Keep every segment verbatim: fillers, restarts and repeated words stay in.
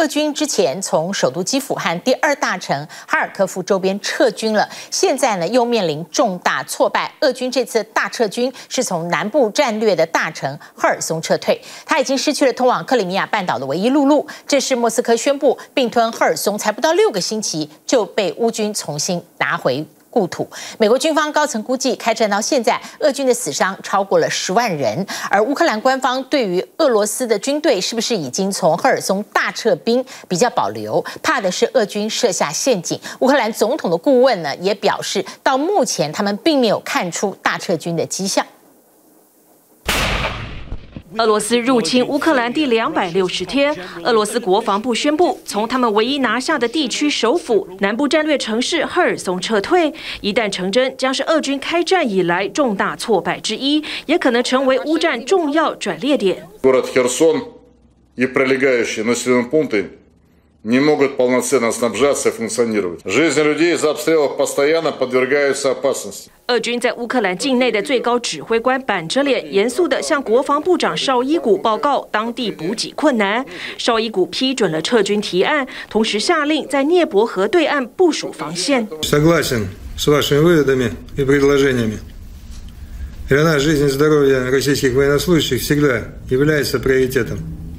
俄军之前从首都基辅和第二大城哈尔科夫周边撤军了，现在呢又面临重大挫败。俄军这次大撤军是从南部战略的大城赫尔松撤退，他已经失去了通往克里米亚半岛的唯一陆路。这是莫斯科宣布并吞赫尔松才不到六个星期就被乌军重新拿回故土。美国军方高层估计，开战到现在，俄军的死伤超过了十万人。而乌克兰官方对于俄罗斯的军队是不是已经从赫尔松大撤兵比较保留，怕的是俄军设下陷阱。乌克兰总统的顾问呢也表示，到目前他们并没有看出大撤军的迹象。 俄罗斯入侵乌克兰第两百六十天，俄罗斯国防部宣布，从他们唯一拿下的地区首府南部战略城市赫尔松撤退。一旦成真，将是俄军开战以来重大挫败之一，也可能成为乌战重要转捩点。 Город Херсон и прилегающие населенные пункты не могут полноценно снабжаться и функционировать. Жизнь людей из-за обстрелов постоянно подвергаются опасности. 俄军在乌克兰境内的最高指挥官板着脸，严肃地向国防部长绍伊古报告当地补给困难。绍伊古批准了撤军提案，同时下令在涅伯河对岸部署防线。 Согласен с вашими выводами и предложениями. Для нас жизнь и здоровье российских военнослужащих всегда является приоритетом.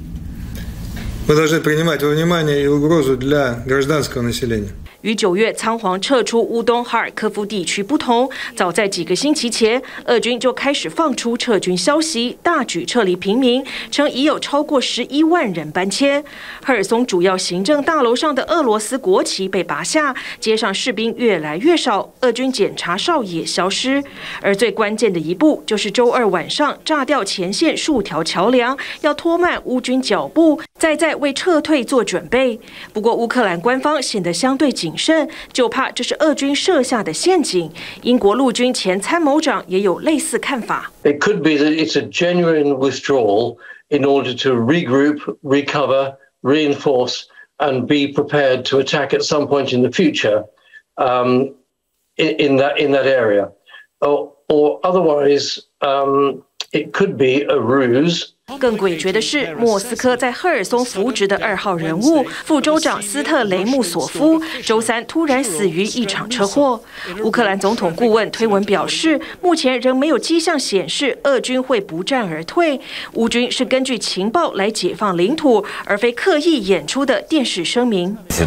Мы должны принимать во внимание и угрозу для гражданского населения. 与九月仓皇撤出乌东哈尔科夫地区不同，早在几个星期前，俄军就开始放出撤军消息，大举撤离平民，称已有超过十一万人搬迁。赫尔松主要行政大楼上的俄罗斯国旗被拔下，街上士兵越来越少，俄军检查哨也消失。而最关键的一步，就是周二晚上炸掉前线数条桥梁，要拖慢乌军脚步，再在为撤退做准备。不过乌克兰官方显得相对谨慎，就怕这是俄军设下的陷阱。英国陆军前参谋长也有类似看法。 It could be that it's a genuine withdrawal in order to regroup, recover, reinforce, and be prepared to attack at some point in the future um, in, in that in that area, or, or otherwise, um, it could be a ruse. 更诡谲的是，莫斯科在赫尔松扶植的二号人物副州长斯特雷穆索夫，周三突然死于一场车祸。乌克兰总统顾问推文表示，目前仍没有迹象显示俄军会不战而退，乌军是根据情报来解放领土，而非刻意演出的电视声明。 So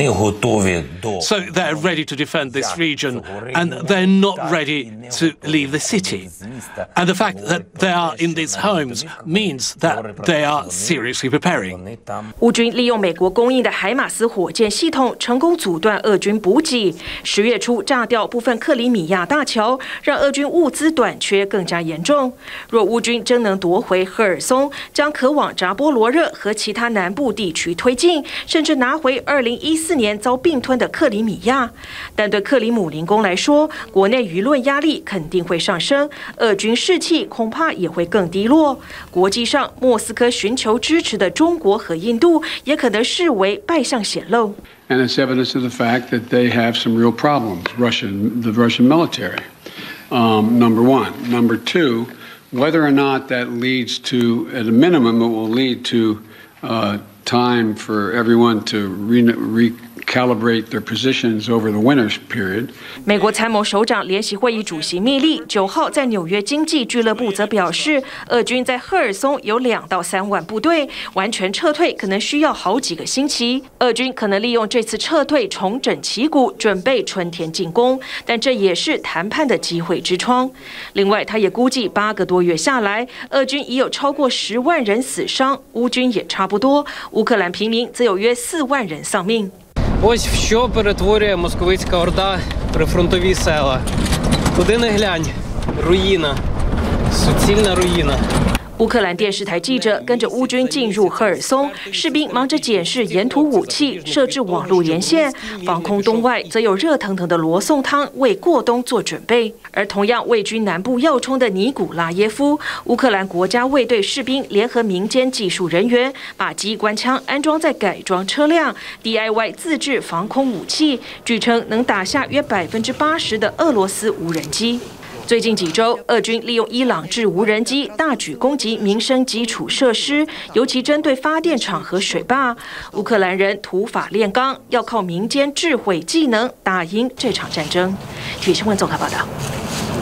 they're ready to defend this region, and they're not ready to leave the city. And the fact that they are in these homes means that they are seriously preparing. 乌军利用美国供应的海马斯火箭系统，成功阻断俄军补给。十月初炸掉部分克里米亚大桥，让俄军物资短缺更加严重。若乌军真能夺回赫尔松，将可往扎波罗热和其他南部地区推进，甚至拿回二零一四年遭并吞的克里米亚。但对克里姆林宫来说，国内舆论压力肯定会上升，俄军士气恐怕也会更低落。国际上，莫斯科寻求支持的中国和印度也可能视为败相显露。 And it's evidence of the fact that they have some real problems, Russian, the Russian military, um, number one. Number two, whether or not that leads to, at a minimum, it will lead to uh, time for everyone to re, re calibrate their positions over the winter period. 美国参谋首长联席会议主席密利九号在纽约经济俱乐部则表示，俄军在赫尔松有两到三万部队，完全撤退可能需要好几个星期。俄军可能利用这次撤退重整旗鼓，准备春天进攻，但这也是谈判的机会之窗。另外，他也估计八个多月下来，俄军已有超过十万人死伤，乌军也差不多，乌克兰平民则有约四万人丧命。 Ось в що перетворює московицька орда прифронтові села. Куди не глянь, руїна, суцільна руїна. 乌克兰电视台记者跟着乌军进入赫尔松，士兵忙着检视沿途武器，设置网络连线。防空洞外则有热腾腾的罗宋汤为过冬做准备。而同样位居南部要冲的尼古拉耶夫，乌克兰国家卫队士兵联合民间技术人员，把机关枪安装在改装车辆 ，D I Y 自制防空武器，据称能打下约百分之八十的俄罗斯无人机。 最近几周，俄军利用伊朗制无人机大举攻击民生基础设施，尤其针对发电厂和水坝。乌克兰人土法炼钢，要靠民间智慧技能打赢这场战争。体育新闻综合报道。